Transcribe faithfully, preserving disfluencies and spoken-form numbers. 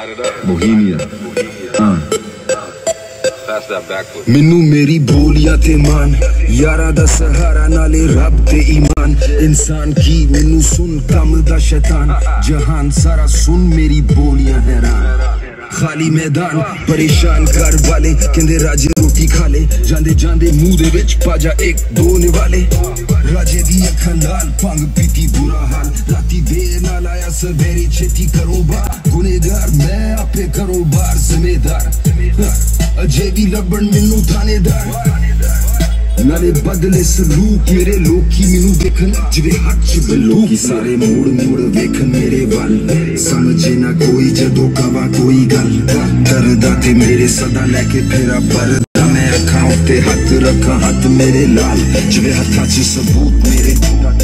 Bohemia. Uh. मैनू मेरी बोलिया ते मान यारा दा सहारा नाले रब ते ईमान इंसान की मैनू सुन कम दा शैतान जहान सारा सुन मेरी बोलियां हैरान खाली मैदान परेशान कर वाले कहंदे राजे रोटी खा ले जांदे जांदे मुंह दे विच पाजा एक दो निवाले राजे दी अखां लाल भंग पीती बुरा हाल राती देर नाल आया सवेरे छेती करो बार गुनेगार मैं आपे करो बार जिम्मेदार अजे भी लबन मैनू थानेदार नाले बदले सलूक मेरे लोकी मैनू देखन जिवे हट च बंदूक सारे मुड़ मुड़ वेखन मेरे वल समझे ना कोई जदों कवा कोई गल करदा ते मेरे सदा लेके फेरा परदा मैं अखां उत्ते हथ रखा हथ मेरे लाल जिवे हत्थां च सबूत मेरे